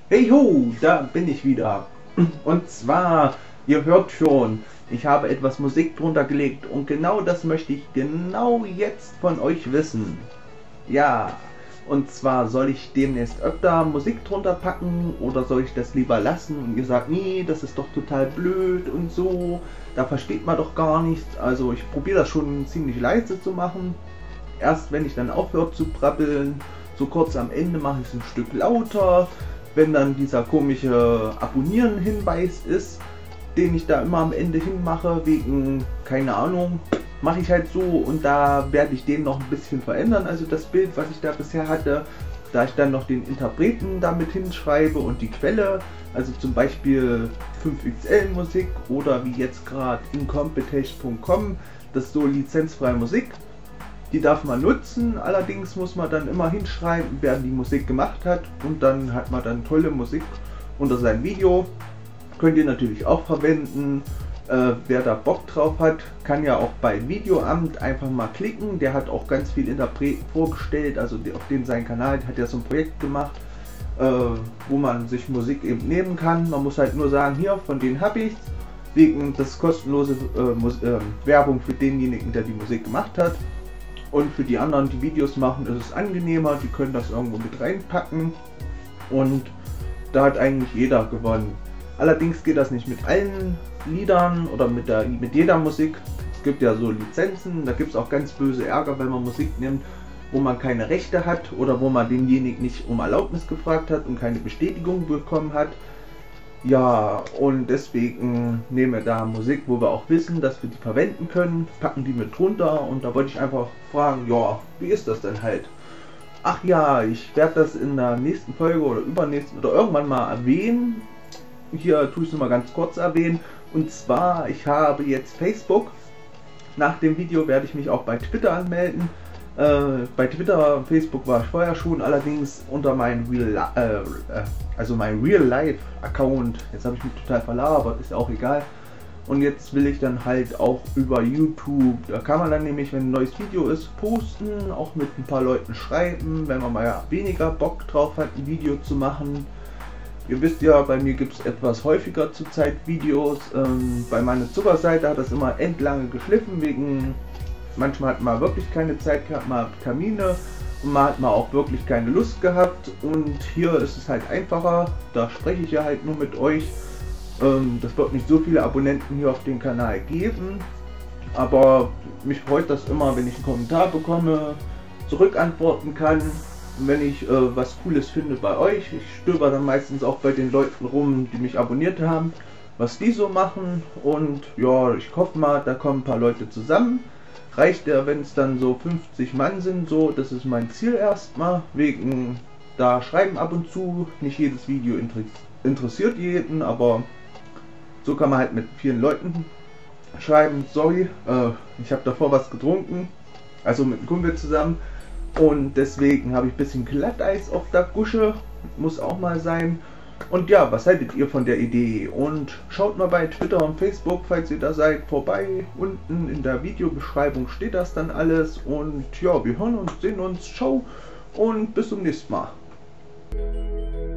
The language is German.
Hey ho, da bin ich wieder. Und zwar, ihr hört schon, ich habe etwas Musik drunter gelegt und genau das möchte ich genau jetzt von euch wissen. Ja, und zwar soll ich demnächst öfter Musik drunter packen oder soll ich das lieber lassen? Und ihr sagt, nee, das ist doch total blöd und so, da versteht man doch gar nichts. Also ich probiere das schon ziemlich leise zu machen. Erst wenn ich dann aufhöre zu brabbeln, so kurz am Ende mache ich es ein Stück lauter. Wenn dann dieser komische Abonnieren-Hinweis ist, den ich da immer am Ende hinmache, wegen, keine Ahnung, mache ich halt so und da werde ich den noch ein bisschen verändern. Also das Bild, was ich da bisher hatte, da ich dann noch den Interpreten damit hinschreibe und die Quelle, also zum Beispiel 5XL Musik oder wie jetzt gerade incompetech.com, das ist so lizenzfreie Musik. Die darf man nutzen, allerdings muss man dann immer hinschreiben, wer die Musik gemacht hat und dann hat man dann tolle Musik unter sein Video. Könnt ihr natürlich auch verwenden. Wer da Bock drauf hat, kann ja auch bei Videoamt einfach mal klicken. Der hat auch ganz viel Interpreten vorgestellt, also auf dem seinen Kanal hat er so ein Projekt gemacht, wo man sich Musik eben nehmen kann. Man muss halt nur sagen, hier, von denen habe ich wegen das kostenlose Werbung für denjenigen, der die Musik gemacht hat. Und für die anderen, die Videos machen, ist es angenehmer, die können das irgendwo mit reinpacken und da hat eigentlich jeder gewonnen. Allerdings geht das nicht mit allen Liedern oder mit jeder Musik. Es gibt ja so Lizenzen, da gibt es auch ganz böse Ärger, wenn man Musik nimmt, wo man keine Rechte hat oder wo man denjenigen nicht um Erlaubnis gefragt hat und keine Bestätigung bekommen hat. Ja, und deswegen nehmen wir da Musik, wo wir auch wissen, dass wir die verwenden können, packen die mit drunter und da wollte ich einfach fragen, ja, wie ist das denn halt? Ach ja, ich werde das in der nächsten Folge oder übernächsten oder irgendwann mal erwähnen. Hier tue ich es nur mal ganz kurz erwähnen. Und zwar, ich habe jetzt Facebook. Nach dem Video werde ich mich auch bei Twitter anmelden. Bei Twitter und Facebook war ich vorher schon, allerdings unter meinem Real Life Account. Jetzt habe ich mich total verlabert, ist ja auch egal. Und jetzt will ich dann halt auch über YouTube, da kann man dann nämlich, wenn ein neues Video ist, posten, auch mit ein paar Leuten schreiben, wenn man mal weniger Bock drauf hat, ein Video zu machen. Ihr wisst ja, bei mir gibt es etwas häufiger zurzeit Videos. Bei meiner Zuckerseite hat das immer endlange geschliffen, wegen manchmal hat man wirklich keine Zeit gehabt, man hat Termine und man hat mal auch wirklich keine Lust gehabt. Und hier ist es halt einfacher, da spreche ich ja halt nur mit euch. Das wird nicht so viele Abonnenten hier auf dem Kanal geben, aber mich freut das immer, wenn ich einen Kommentar bekomme, zurückantworten kann. Und wenn ich was Cooles finde bei euch, ich stöber dann meistens auch bei den Leuten rum, die mich abonniert haben, was die so machen. Und ja, ich hoffe mal, da kommen ein paar Leute zusammen. Reicht ja, wenn es dann so 50 Mann sind, so, das ist mein Ziel erstmal, wegen, da schreiben ab und zu, nicht jedes Video interessiert jeden, aber so kann man halt mit vielen Leuten schreiben. Sorry, ich habe davor was getrunken, also mit einem Kumpel zusammen. Und deswegen habe ich ein bisschen Glatteis auf der Gusche, muss auch mal sein. Und ja, was haltet ihr von der Idee? Und schaut mal bei Twitter und Facebook, falls ihr da seid, vorbei. Unten in der Videobeschreibung steht das dann alles. Und ja, wir hören uns, sehen uns, ciao und bis zum nächsten Mal.